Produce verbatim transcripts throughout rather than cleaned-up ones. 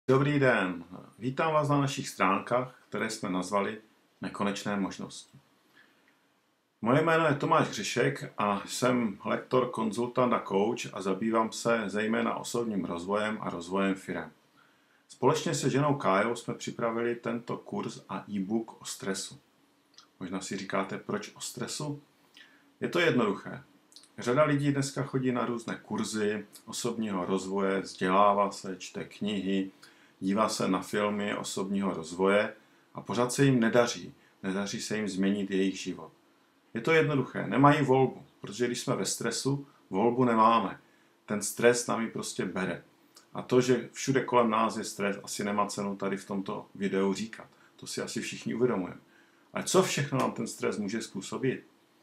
Dobrý den, vítám vás na našich stránkách, které jsme nazvali Nekonečné možnosti. Moje jméno je Tomáš Hřišek a jsem lektor, konzultant a coach a zabývám se zejména osobním rozvojem a rozvojem firem. Společně se ženou Kájou jsme připravili tento kurz a e-book o stresu. Možná si říkáte, proč o stresu? Je to jednoduché. Řada lidí dneska chodí na různé kurzy osobního rozvoje, vzdělává se, čte knihy, dívá se na filmy osobního rozvoje a pořád se jim nedaří. Nedaří se jim změnit jejich život. Je to jednoduché, nemají volbu, protože když jsme ve stresu, volbu nemáme. Ten stres nám ji prostě bere. A to, že všude kolem nás je stres, asi nemá cenu tady v tomto videu říkat. To si asi všichni uvědomujeme. Ale co všechno nám ten stres může způsobit?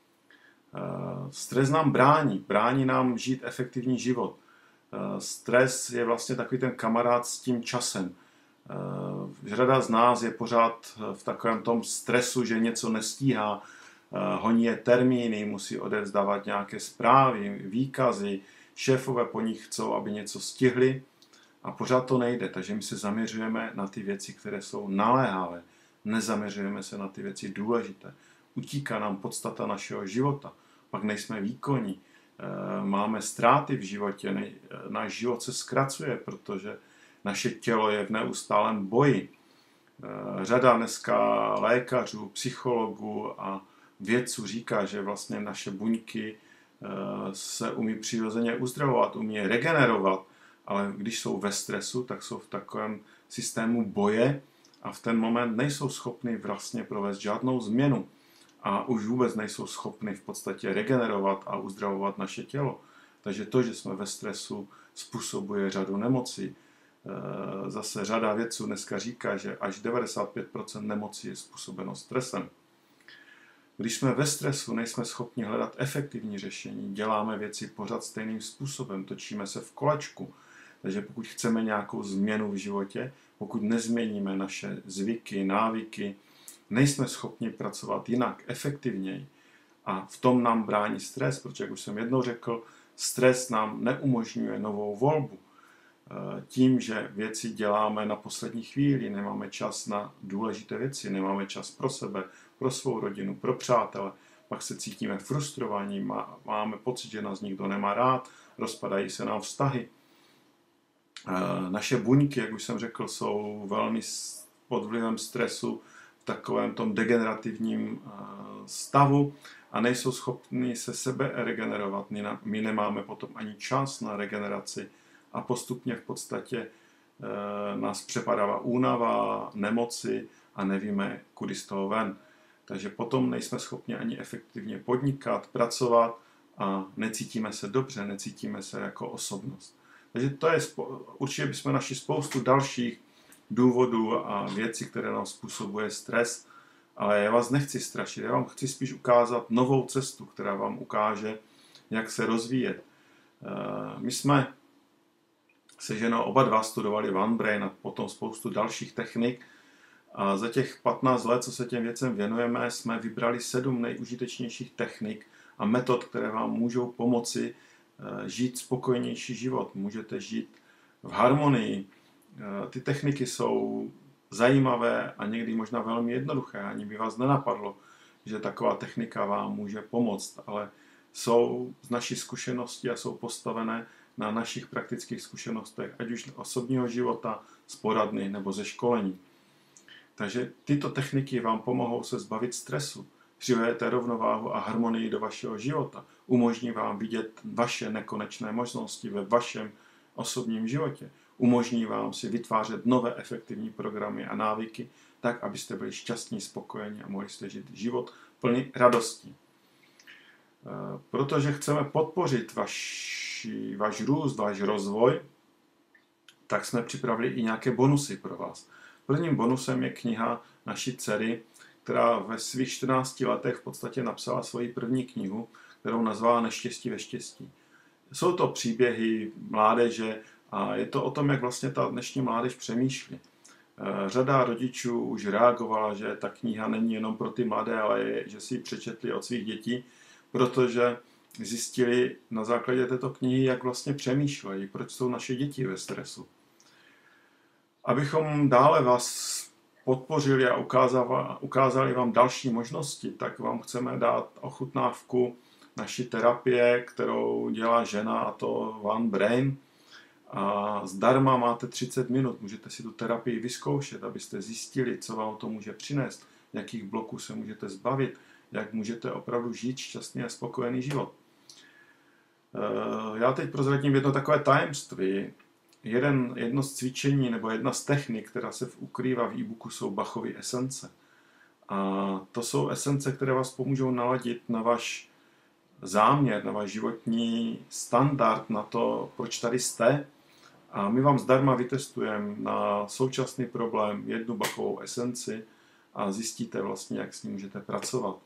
Stres nám brání, brání nám žít efektivní život. Stres je vlastně takový ten kamarád s tím časem. Řada z nás je pořád v takovém tom stresu, že něco nestíhá, honí je termíny, musí odevzdávat nějaké zprávy, výkazy, šéfové po nich chcou, aby něco stihli a pořád to nejde, takže my se zaměřujeme na ty věci, které jsou naléhavé, nezaměřujeme se na ty věci důležité. Utíká nám podstata našeho života, pak nejsme výkonní, máme ztráty v životě, náš život se zkracuje, protože naše tělo je v neustálém boji. Řada dneska lékařů, psychologů a vědců říká, že vlastně naše buňky se umí přirozeně uzdravovat, umí regenerovat, ale když jsou ve stresu, tak jsou v takovém systému boje a v ten moment nejsou schopni vlastně provést žádnou změnu. A už vůbec nejsou schopni v podstatě regenerovat a uzdravovat naše tělo. Takže to, že jsme ve stresu, způsobuje řadu nemocí. Zase řada vědců dneska říká, že až devadesát pět procent nemocí je způsobeno stresem. Když jsme ve stresu, nejsme schopni hledat efektivní řešení, děláme věci pořád stejným způsobem, točíme se v kolečku. Takže pokud chceme nějakou změnu v životě, pokud nezměníme naše zvyky, návyky, nejsme schopni pracovat jinak, efektivněji. A v tom nám brání stres, protože, jak už jsem jednou řekl, stres nám neumožňuje novou volbu. Tím, že věci děláme na poslední chvíli, nemáme čas na důležité věci, nemáme čas pro sebe, pro svou rodinu, pro přátele, pak se cítíme frustrovaní, máme pocit, že nás nikdo nemá rád, rozpadají se nám vztahy. Naše buňky, jak už jsem řekl, jsou velmi pod vlivem stresu v takovém tom degenerativním stavu a nejsou schopni se sebe regenerovat. My nemáme potom ani čas na regeneraci a postupně v podstatě nás přepadává únava, nemoci a nevíme, kudy z toho ven. Takže potom nejsme schopni ani efektivně podnikat, pracovat a necítíme se dobře, necítíme se jako osobnost. Takže to je, určitě bychom našli spoustu dalších důvodů a věcí, které nám způsobuje stres, ale já vás nechci strašit, já vám chci spíš ukázat novou cestu, která vám ukáže, jak se rozvíjet. My jsme se ženou oba dva studovali OneBrain a potom spoustu dalších technik a za těch patnáct let, co se těm věcem věnujeme, jsme vybrali sedm nejužitečnějších technik a metod, které vám můžou pomoci žít spokojenější život. Můžete žít v harmonii. Ty techniky jsou zajímavé a někdy možná velmi jednoduché. Ani by vás nenapadlo, že taková technika vám může pomoct, ale jsou z naší zkušenosti a jsou postavené na našich praktických zkušenostech, ať už osobního života, z poradny nebo ze školení. Takže tyto techniky vám pomohou se zbavit stresu, přivedete rovnováhu a harmonii do vašeho života, umožní vám vidět vaše nekonečné možnosti ve vašem osobním životě, umožní vám si vytvářet nové efektivní programy a návyky, tak, abyste byli šťastní, spokojení a mohli jste žít život plný radosti. Protože chceme podpořit vaši, váš růst, váš rozvoj, tak jsme připravili i nějaké bonusy pro vás. Prvním bonusem je kniha naší dcery, která ve svých čtrnácti letech v podstatě napsala svoji první knihu, kterou nazvala Neštěstí ve štěstí. Jsou to příběhy mládeže a je to o tom, jak vlastně ta dnešní mládež přemýšlí. Řada rodičů už reagovala, že ta kniha není jenom pro ty mladé, ale je, že si ji přečetli od svých dětí, protože zjistili na základě této knihy, jak vlastně přemýšlejí, proč jsou naše děti ve stresu. Abychom dále vás podpořili a ukázali vám další možnosti, tak vám chceme dát ochutnávku naší terapie, kterou dělá žena, a to One Brain. A zdarma máte třicet minut, můžete si tu terapii vyzkoušet, abyste zjistili, co vám to může přinést, jakých bloků se můžete zbavit, jak můžete opravdu žít šťastný a spokojený život. Já teď prozradím jedno takové tajemství. Jeden, jedno z cvičení nebo jedna z technik, která se ukrývá v e-booku, jsou Bachovy esence. A to jsou esence, které vás pomůžou naladit na váš záměr, na váš životní standard, na to, proč tady jste. A my vám zdarma vytestujeme na současný problém jednu Bachovou esenci a zjistíte vlastně, jak s ní můžete pracovat.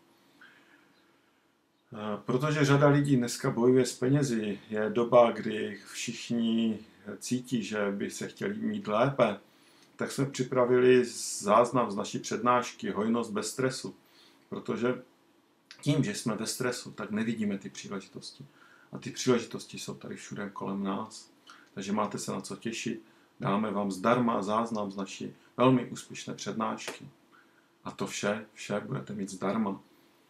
Protože řada lidí dneska bojuje s penězi, je doba, kdy všichni cítí, že by se chtěli mít lépe, tak jsme připravili záznam z naší přednášky Hojnost bez stresu. Protože tím, že jsme ve stresu, tak nevidíme ty příležitosti. A ty příležitosti jsou tady všude kolem nás. Takže máte se na co těšit. Dáme vám zdarma záznam z naší velmi úspěšné přednášky. A to vše, vše budete mít zdarma.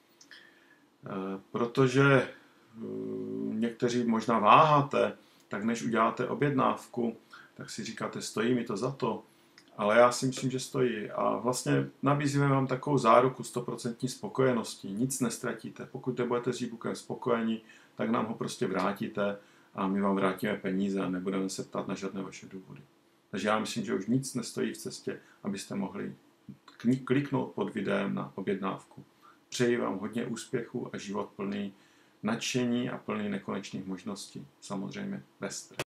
Protože někteří možná váháte, tak než uděláte objednávku, tak si říkáte, stojí mi to za to. Ale já si myslím, že stojí. A vlastně nabízíme vám takovou záruku sto procent spokojenosti. Nic nestratíte. Pokud nebudete s e-bookem spokojeni, tak nám ho prostě vrátíte a my vám vrátíme peníze a nebudeme se ptát na žádné vaše důvody. Takže já myslím, že už nic nestojí v cestě, abyste mohli kliknout pod videem na objednávku. Přeji vám hodně úspěchu a život plný nadšení a plný nekonečných možností. Samozřejmě bez stresu.